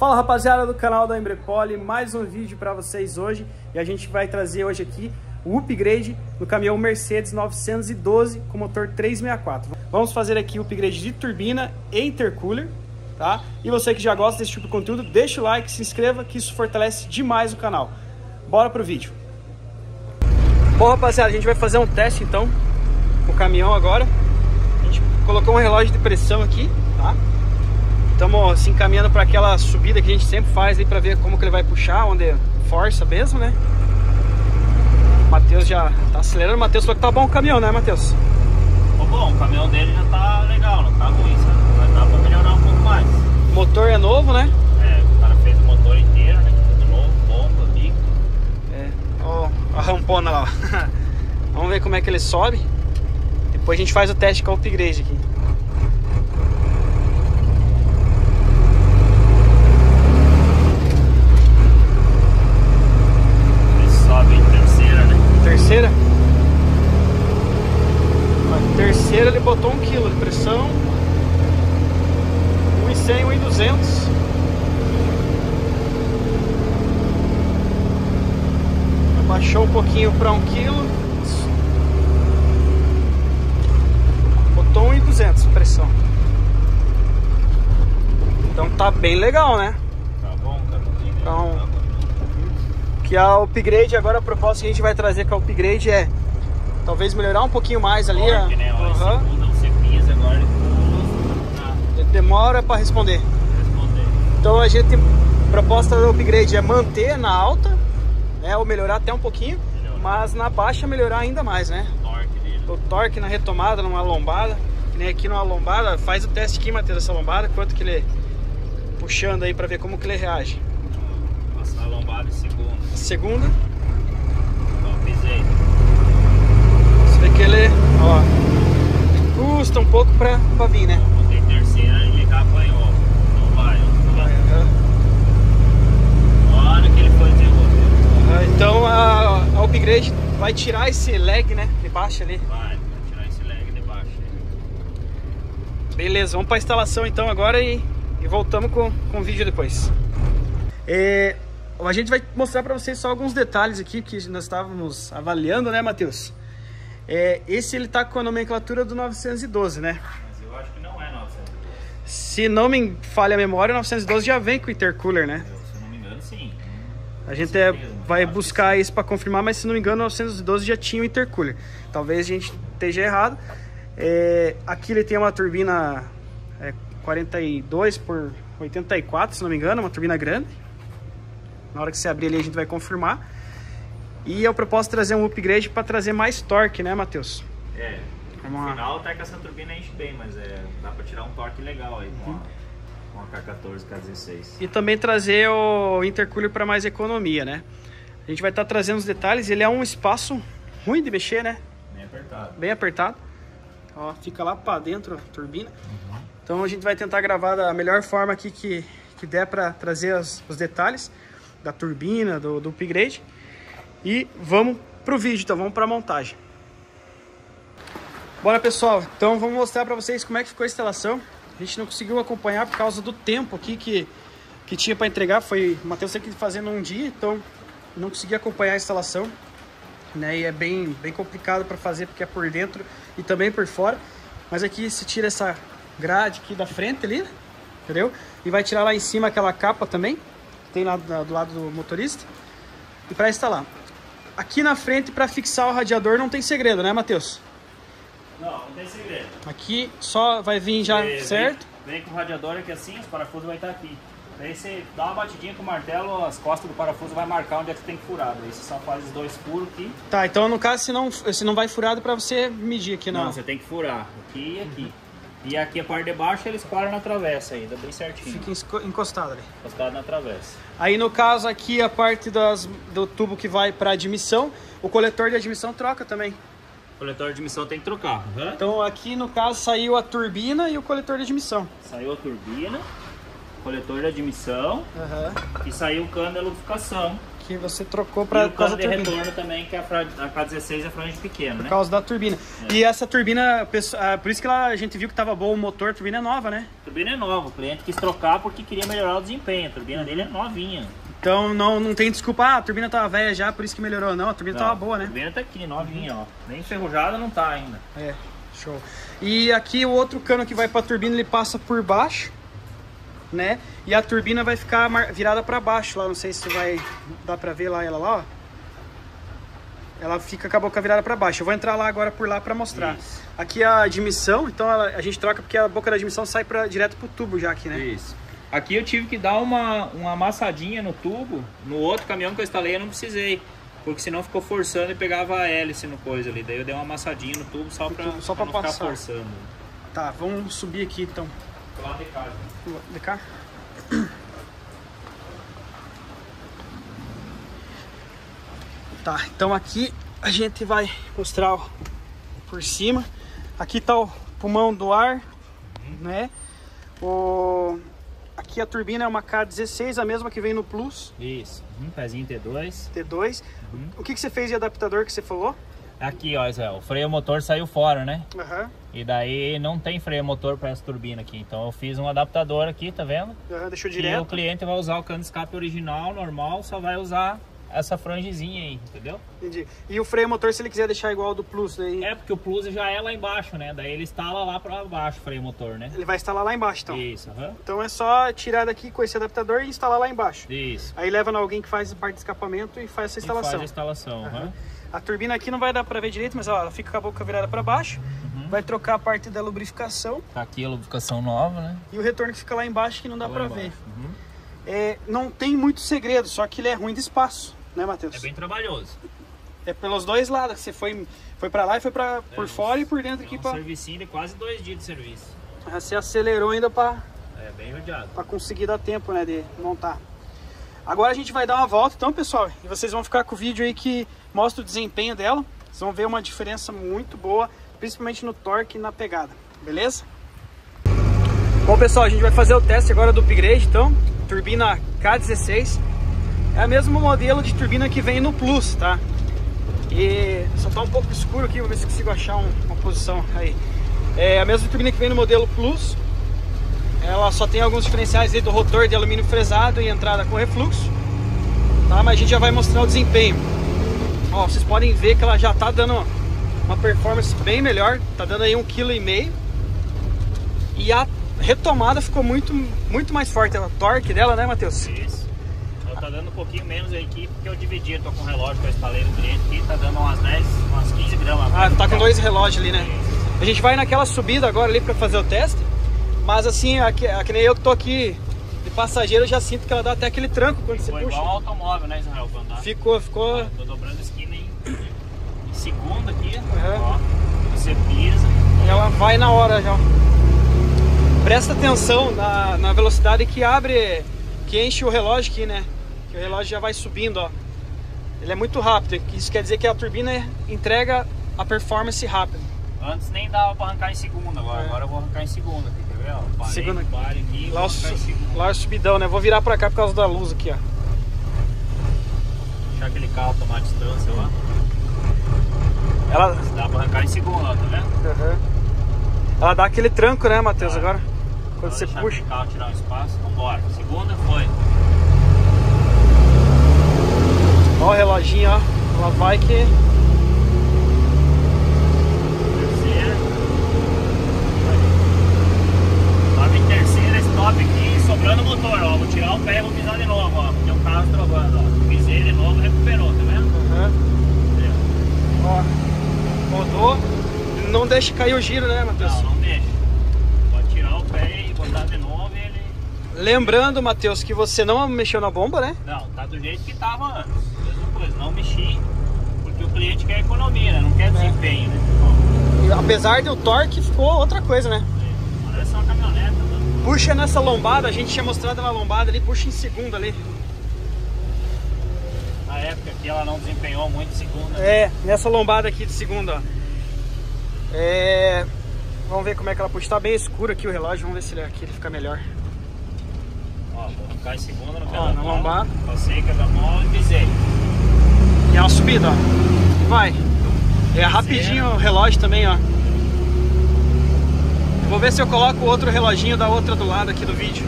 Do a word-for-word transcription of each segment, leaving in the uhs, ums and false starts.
Fala rapaziada do canal da Embrepoly, mais um vídeo para vocês hoje e a gente vai trazer hoje aqui o upgrade do caminhão Mercedes novecentos e doze com motor trezentos e sessenta e quatro. Vamos fazer aqui o upgrade de turbina e intercooler, tá? E você que já gosta desse tipo de conteúdo, deixa o like, se inscreva que isso fortalece demais o canal. Bora pro vídeo. Bom rapaziada, a gente vai fazer um teste então com o caminhão agora. A gente colocou um relógio de pressão aqui, tá? Estamos se encaminhando para aquela subida que a gente sempre faz aí para ver como que ele vai puxar, onde força mesmo, né? O Matheus já tá acelerando. O Matheus falou que tá bom o caminhão, né, Matheus? Tá bom, o caminhão dele já tá legal, não tá ruim, sabe? Vai dar para melhorar um pouco mais. O motor é novo, né? É, o cara fez o motor inteiro, né? Tudo novo, bomba, bico. É, ó, a rampona lá, ó. Vamos ver como é que ele sobe. Depois a gente faz o teste com o upgrade aqui. Terceira? A terceira ele botou um quilo de pressão, um e cem, um e duzentos. Abaixou um pouquinho para um quilo, botou um e duzentos de pressão. Então tá bem legal, né? Tá bom, cara. Então, que a upgrade agora, a proposta que a gente vai trazer com a upgrade é talvez melhorar um pouquinho mais ali. Torque, a... né? Uhum. Segunda, você pisa, agora ele pula. Demora para responder. responder. Então a gente, a proposta do upgrade é manter na alta, né? Ou melhorar até um pouquinho, melhorar. Mas na baixa melhorar ainda mais, né? O torque dele. O torque na retomada, numa lombada. Que nem aqui numa lombada, faz o teste aqui, Matheus, essa lombada, quanto que ele puxando aí para ver como que ele reage. Passar a lombada em segunda. Segunda. Ó, pisei. Você vê que ele, ó, custa um pouco pra, pra vir, né? Eu botei terceira e ele apanhou. Não vai, não vai. Uhum. Olha que ele foi desenvolver. Uhum. Então a, a upgrade vai tirar esse lag, né? De baixo ali. Vai, vai tirar esse lag de baixo. Beleza, vamos pra instalação então agora e, e voltamos com, com o vídeo depois. É, a gente vai mostrar para vocês só alguns detalhes aqui que nós estávamos avaliando, né, Matheus? É, esse ele tá com a nomenclatura do novecentos e doze, né? Mas eu acho que não é novecentos e doze. Se não me falha a memória, o novecentos e doze já vem com intercooler, né? Eu, se eu não me engano, sim. A gente é, vai buscar isso para confirmar, mas se não me engano, o novecentos e doze já tinha o intercooler. Talvez a gente esteja errado. É, aqui ele tem uma turbina é, quarenta e dois por oitenta e quatro, se não me engano, uma turbina grande. Na hora que você abrir ali a gente vai confirmar. E eu proposto trazer um upgrade para trazer mais torque, né, Matheus? É, no Uma... final até que essa turbina enche bem, mas é, dá para tirar um torque legal aí com, uhum. a, com a K quatorze, K dezesseis. E também trazer o intercooler para mais economia, né? A gente vai estar tá trazendo os detalhes. Ele é um espaço ruim de mexer, né? Bem apertado. Bem apertado. Ó, fica lá para dentro a turbina. Uhum. Então a gente vai tentar gravar da melhor forma aqui que, que der para trazer as, os detalhes da turbina, do, do upgrade. E vamos pro vídeo, então vamos para a montagem. Bora pessoal, então vamos mostrar para vocês como é que ficou a instalação. A gente não conseguiu acompanhar por causa do tempo aqui que, que tinha para entregar. Foi o Matheus teve que fazer num dia, então não consegui acompanhar a instalação, né? E é bem, bem complicado para fazer porque é por dentro e também por fora. Mas aqui se tira essa grade aqui da frente ali, entendeu? E vai tirar lá em cima aquela capa também, tem lá do lado do motorista. E para instalar. Aqui na frente, para fixar o radiador, não tem segredo, né, Matheus? Não, não tem segredo. Aqui só vai vir já é, certo? Vem, vem com o radiador aqui assim, os parafusos vai estar aqui. Daí você dá uma batidinha com o martelo, as costas do parafuso vai marcar onde é que você tem que furar. Daí você só faz os dois furos aqui. Tá, então no caso, se não, se não vai furado para você medir aqui, não? Não, você tem que furar aqui e aqui. Uhum. E aqui a parte de baixo eles param na travessa ainda, bem certinho. Fica encostado ali. Encostado na travessa. Aí no caso aqui a parte das, do tubo que vai para admissão, o coletor de admissão troca também. O coletor de admissão tem que trocar. Uhum. Então aqui no caso saiu a turbina e o coletor de admissão. Saiu a turbina, coletor de admissão, uhum. E saiu o cano de lubrificação. que você trocou para o cano de retorno também, que a, a K dezesseis é franja pequena, né? Por causa da turbina. É. E essa turbina, por isso que ela, a gente viu que tava bom o motor, a turbina é nova, né? A turbina é nova, o cliente quis trocar porque queria melhorar o desempenho, a turbina dele é novinha. Então não, não tem desculpa, ah, a turbina tava velha já, por isso que melhorou. Não, a turbina não, tava boa, né? A turbina tá aqui, novinha, ó. Nem enferrujada não tá ainda. É, show. E aqui o outro cano que vai pra turbina, ele passa por baixo, né? E a turbina vai ficar virada para baixo lá, não sei se vai dá para ver lá ela lá, ó. Ela fica com a boca virada para baixo. Eu vou entrar lá agora por lá para mostrar. Isso. Aqui é a admissão, então ela, a gente troca porque a boca da admissão sai para direto pro tubo já aqui, né? Isso. Aqui eu tive que dar uma uma amassadinha no tubo. No outro caminhão que eu instalei eu não precisei, porque senão ficou forçando e pegava a hélice no coisa ali. Daí eu dei uma amassadinha no tubo só para só para passar. Ficar forçando. Tá, vamos subir aqui então. Lá de cá. De cá? Tá, então aqui a gente vai mostrar por cima. Aqui tá o pulmão do ar, uhum. né? O... Aqui a turbina é uma K dezesseis, a mesma que vem no Plus. Isso, um pezinho T dois. T dois. Uhum. O que, que você fez de adaptador que você falou? Aqui, ó, Zé, o freio motor saiu fora, né? Uhum. E daí não tem freio motor para essa turbina aqui. Então eu fiz um adaptador aqui, tá vendo? Uhum, deixou direto. E o cliente vai usar o cano de escape original, normal, só vai usar essa frangezinha aí, entendeu? Entendi. E o freio motor, se ele quiser deixar igual ao do Plus, daí... É, porque o Plus já é lá embaixo, né? Daí ele instala lá para baixo o freio motor, né? Ele vai instalar lá embaixo, então? Isso, aham. Uhum. Então é só tirar daqui com esse adaptador e instalar lá embaixo. Isso. Aí leva em alguém que faz a parte de escapamento e faz essa instalação. E faz a instalação, aham. Uhum. A turbina aqui não vai dar para ver direito, mas ó, ela fica com a boca virada para baixo. Uhum. Vai trocar a parte da lubrificação. Tá aqui a lubrificação nova, né? E o retorno que fica lá embaixo que não dá para ver. Uhum. É, não tem muito segredo, só que ele é ruim de espaço, né, Matheus? É bem trabalhoso. É pelos dois lados, você foi, foi para lá e foi para é, por fora e por dentro é aqui um para. Servicinho de quase dois dias de serviço. Você acelerou ainda para. É bem rodeado. Para conseguir dar tempo, né, de montar. Agora a gente vai dar uma volta, então, pessoal, e vocês vão ficar com o vídeo aí que mostra o desempenho dela. Vocês vão ver uma diferença muito boa, principalmente no torque e na pegada, beleza? Bom, pessoal, a gente vai fazer o teste agora do upgrade, então, turbina K dezesseis. É o mesmo modelo de turbina que vem no Plus, tá? E só tá um pouco escuro aqui, vou ver se consigo achar um, uma posição aí. É a mesma turbina que vem no modelo Plus. Ela só tem alguns diferenciais aí do rotor de alumínio fresado e entrada com refluxo, tá? Mas a gente já vai mostrar o desempenho. Ó, vocês podem ver que ela já tá dando uma performance bem melhor, tá dando aí um quilo e meio. E a retomada ficou muito, muito mais forte, a torque dela, né, Matheus? Isso. Ela tá dando um pouquinho menos aí aqui, porque eu dividi, tô com o relógio que eu instalei no cliente aqui, tá dando umas dez, umas quinze gramas. Ah, tá com dois relógios ali, né? Isso. A gente vai naquela subida agora ali pra fazer o teste. Mas assim, aqui, aqui nem eu que tô aqui de passageiro, eu já sinto que ela dá até aquele tranco quando ficou você puxa. Igual um automóvel, né, Israel? Andar. Ficou, ficou. Ah, tô dobrando a esquina em, em segunda aqui, uhum. Ó, você pisa. E ela vai na hora já. Presta atenção na, na velocidade que abre, que enche o relógio aqui, né? Que o relógio já vai subindo, ó. Ele é muito rápido, isso quer dizer que a turbina entrega a performance rápida. Antes nem dava pra arrancar em segunda, agora, é. agora eu vou arrancar em segunda aqui. Parei, segunda pare aqui, lá, o su lá o subidão, né? Vou virar pra cá por causa da luz aqui, ó. Deixar aquele carro tomar distância lá. Ela... Dá pra arrancar em segunda, ó, tá vendo? Uhum. Ela dá aquele tranco, né, Matheus, ah, agora? Quando você puxa. O carro tirar um espaço, vambora. Segunda foi. Ó o reloginho, ó. Ela vai que... Stop aqui, sobrando o motor, ó. Vou tirar o pé e vou pisar de novo, ó. Tem um carro trovando, ó. Pisei de novo, recuperou, tá vendo? Uhum. Ó, rodou. Não deixa cair o giro, né, Matheus? Não, não deixa. Pode tirar o pé e botar de novo e ele... Lembrando, Matheus, que você não mexeu na bomba, né? Não, tá do jeito que tava antes. Mesma coisa, não mexi, porque o cliente quer economia, né? Não quer desempenho, né? E, apesar do torque, ficou outra coisa, né? É, parece uma caminhoneta, né? Puxa nessa lombada, a gente tinha mostrado na lombada ali, puxa em segunda ali. Na época que ela não desempenhou muito em segunda. É, nessa lombada aqui de segunda, ó. É... Vamos ver como é que ela puxa. Tá bem escuro aqui o relógio, vamos ver se ele, aqui ele fica melhor. Ó, Ó, vou ficar em segunda no pé Ó, da na mola. lombada. Passei quebra mola e pisei. E é uma subida, ó. Vai. É rapidinho o relógio também, ó. Eu vou ver se eu coloco o outro reloginho da outra do lado aqui do vídeo.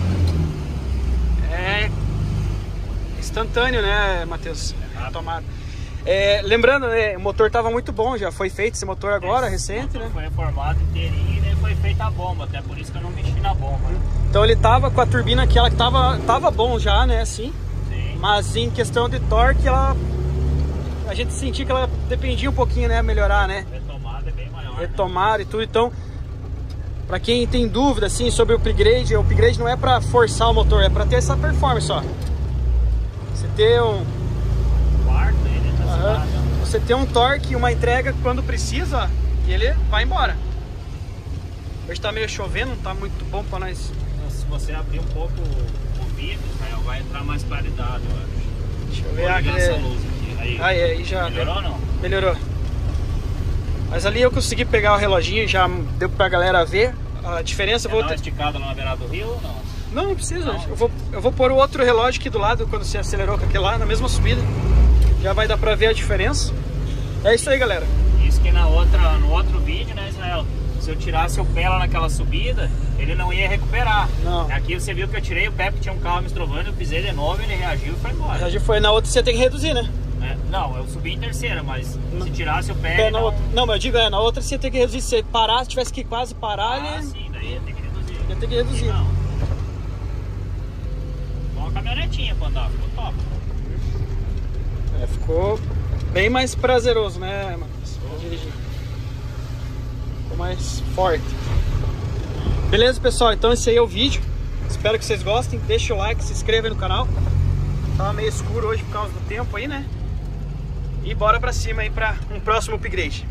É instantâneo, né, Matheus? É Tomada. É, lembrando, né, o motor tava muito bom, já foi feito esse motor agora, esse recente, motor né? Foi reformado inteirinho e daí foi feita a bomba, até por isso que eu não mexi na bomba. Né? Então ele tava com a turbina aquela que tava, tava bom já, né, assim. Sim. Mas em questão de torque, ela... A gente sentia que ela dependia um pouquinho, né, melhorar, né? Retomada é bem maior. Retomada, né? E tudo, então... Pra quem tem dúvida, assim, sobre o upgrade, o upgrade não é pra forçar o motor, é pra ter essa performance, ó. Você ter um... Quarto, ele tá Uhum. Você ter um torque e uma entrega quando precisa, ó, e ele vai embora. Hoje tá meio chovendo, não tá muito bom pra nós. Se você abrir um pouco o vidro, Israel, vai entrar mais claridade, eu acho. Deixa eu ver Vou ligar aqui. essa luz aqui. Aí, Aí, aí já... melhorou ou não? Melhorou. Mas ali eu consegui pegar o reloginho, já deu pra galera ver a diferença. Quer Vou dar uma ter... esticada lá na beirada do rio ou não? Não, não precisa. Não. Eu vou, eu vou pôr o outro relógio aqui do lado quando você acelerou com aquele lá, na mesma subida. Já vai dar pra ver a diferença. É isso aí, galera. Isso que na outra, no outro vídeo, né, Israel? Se eu tirasse o pé lá naquela subida, ele não ia recuperar. Não. Aqui você viu que eu tirei o pé porque tinha um carro me estrovando, eu pisei de novo, ele reagiu e foi embora. Já foi na outra, você tem que reduzir, né? É, não, eu subi em terceira, mas Não. se tirasse o pé... É, ele na não... outra. Não, mas eu digo, é, na outra você tem que reduzir. Se você parar, se tivesse que quase parar, Ah, ele sim, daí ia ter que reduzir. ia ter que reduzir. Não. Bom, uma caminhonetinha pra andar, ficou top. É, ficou bem mais prazeroso, né, Matheus? Pra dirigir. Ficou mais forte. Beleza, pessoal? Então esse aí é o vídeo. Espero que vocês gostem. Deixa o like, se inscreva aí no canal. Tava meio escuro hoje por causa do tempo aí, né? E bora pra cima aí pra um próximo upgrade.